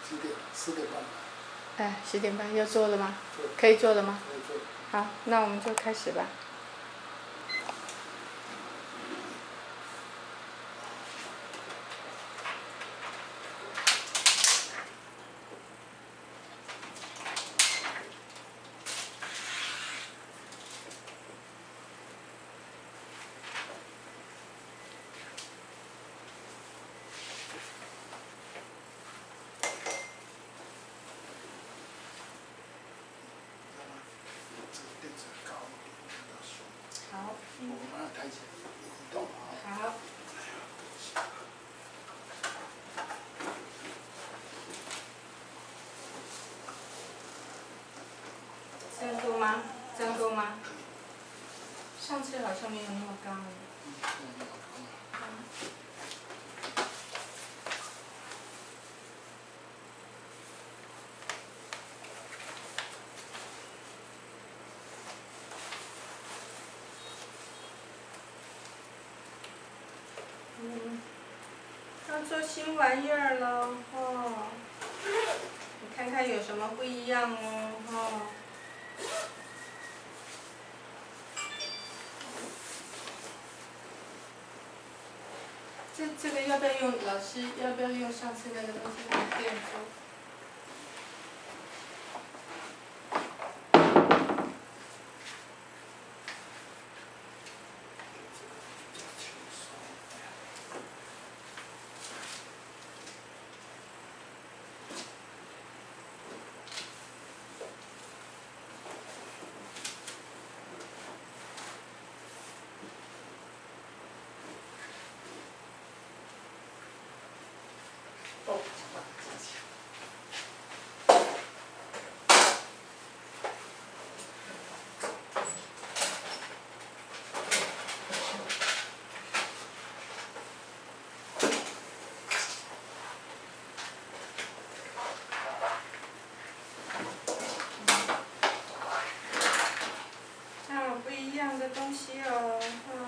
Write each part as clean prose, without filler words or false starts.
10点半。 哎，10点半要做了吗？可以做了吗？ 可以做。 好，那我们就开始吧。好。 我把它抬起来，移动啊。 好。这样够吗？这样够吗？上次好像没有那么高。要做新玩意儿了哦，你看看有什么不一样哦，哦。这个要不要用？老师要不要用上次那个东西来垫住？不一样的东西哦，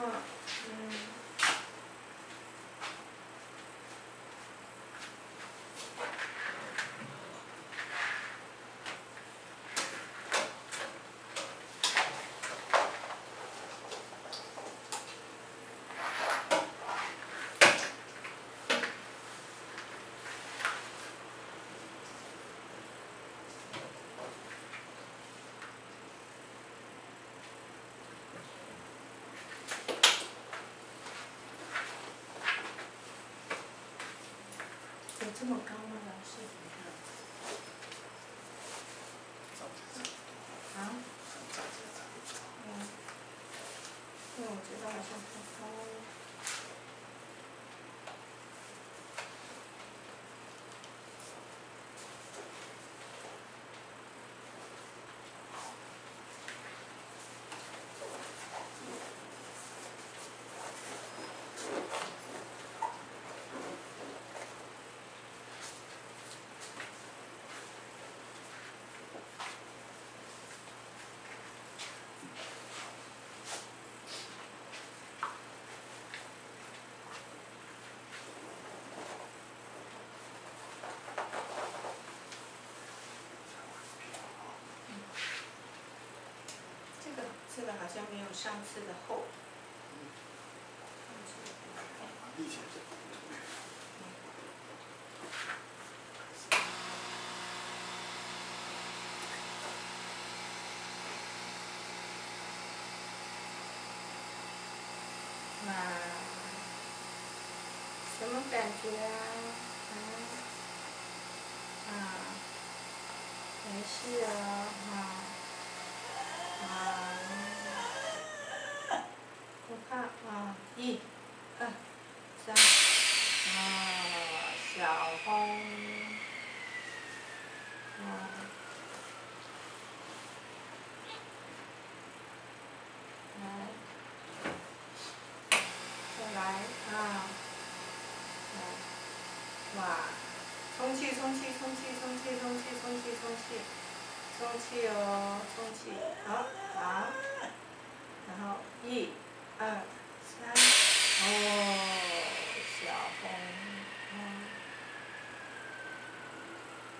有这么高吗，老师？啊？因为我觉得好像太高了。这个好像没有上次的厚。哇，什么感觉啊？没事哦，我看1、2、3，小红，再来哇，充气充气充气充气充气充气充气，充气哦，充气，好，然后1、2、3，小红，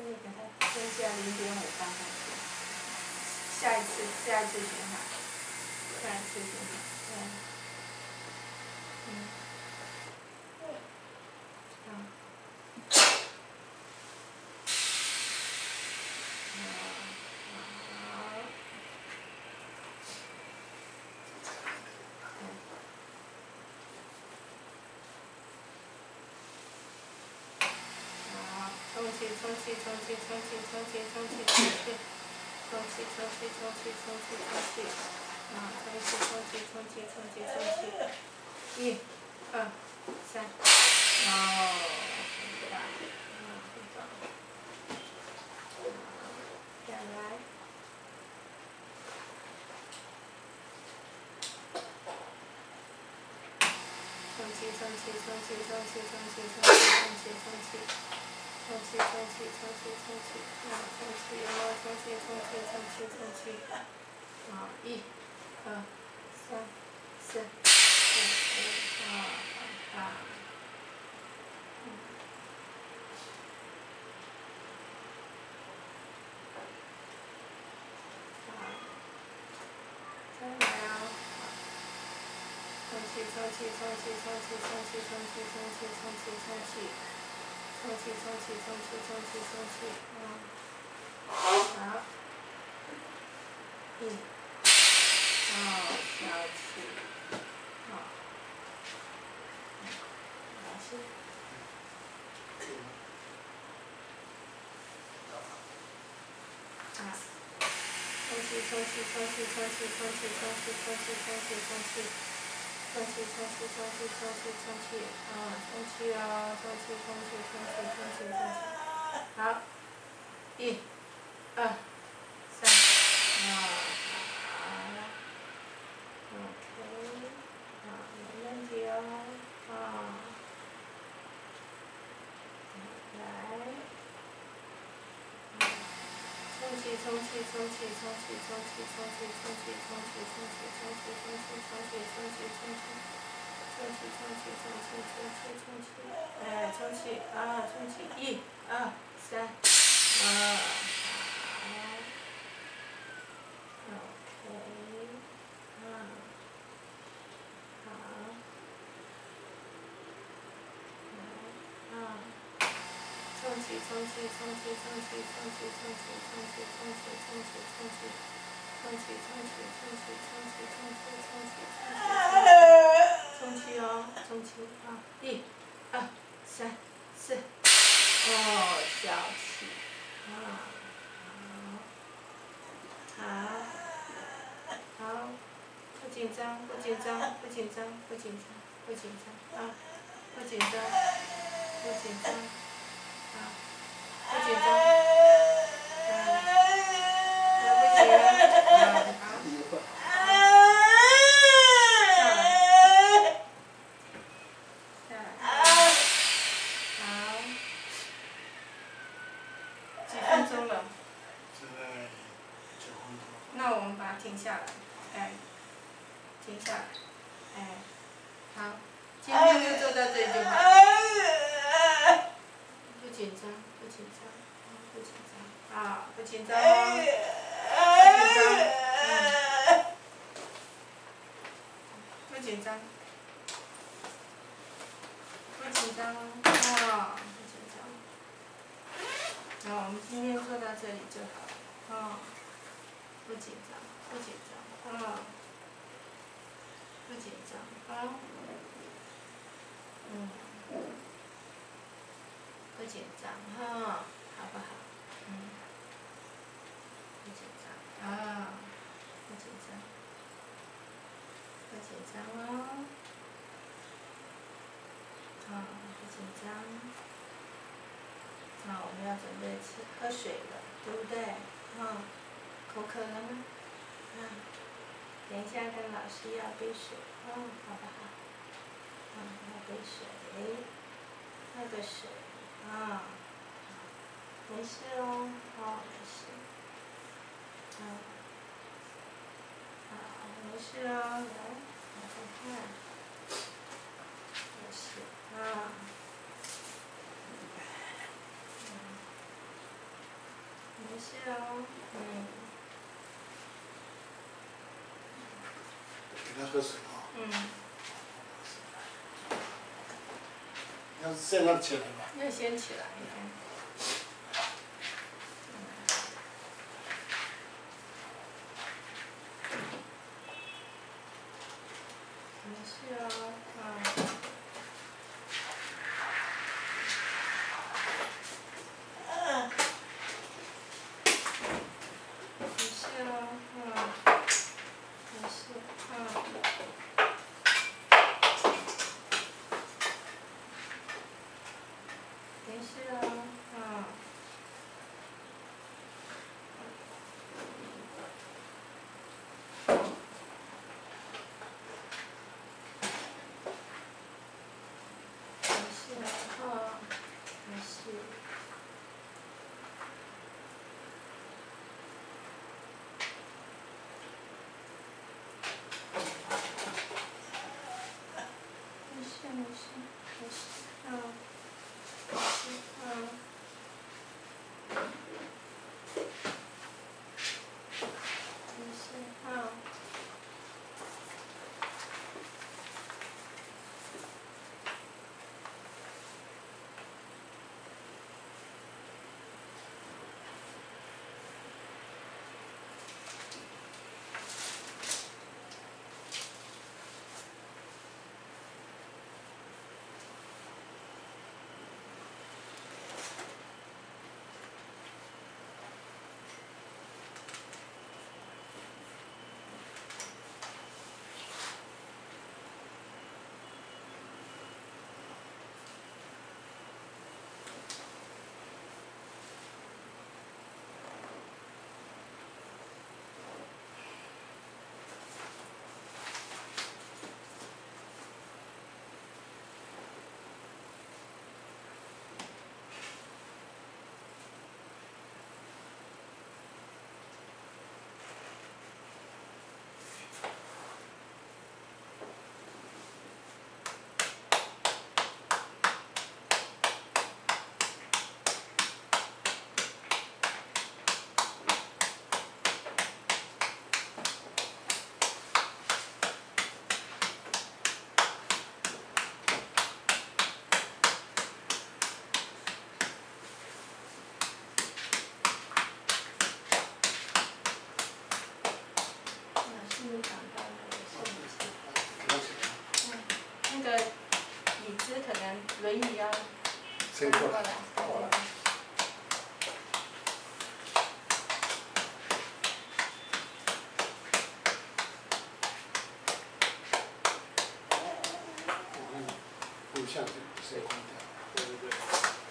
这里给它增加0.5刚刚好。下一次循环，对。1、2、3，很棒，很棒。再来。1、2、3、4、5、好。再来哦。好。消气。没事。好，1、2、3，OK， 没问题哦，来，1、2、3，好。1、2、3、4，消气，好，不紧张，不紧张，不紧张，不紧张，不紧张，不紧张，不紧张，不紧张，几分钟了？ 现在9分多。 那我们把它停下来，停下来，好，今天就做到这里就好。不紧张，不紧张，不紧张，不紧张哦，不紧张，不紧张，不紧张，不紧张。那我们今天做到这里就好了，不紧张，不紧张，不紧张，不紧张，好不好？不紧张，不紧张，不紧张哦，不紧张。我们要准备喝水了，对不对？口渴了吗？等一下跟老师要杯水，好不好？要杯水，喝个水，没事哦，没事，没事哦，来看看，没事， 没事哦， 给他喝水啊。 嗯。 要现在起来吧。 要先起来。没事哦，没事哦，没事，没事哦，没事哦，没事。没事没事没事，没事，没事，你想到了也是没事。那个椅子可能轮椅要伸过来。录像就直接关掉。对对对。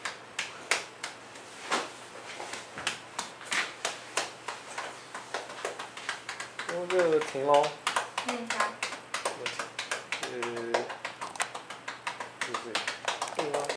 这个停喽。 好。 就是这个。